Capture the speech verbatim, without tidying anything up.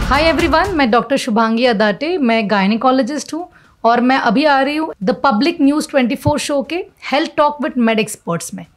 हाय everyone, मैं doctor Shubhangi Adate, मैं gynaecologist हूँ और मैं अभी आ रही हूँ the public news twenty four show के health talk with med experts में।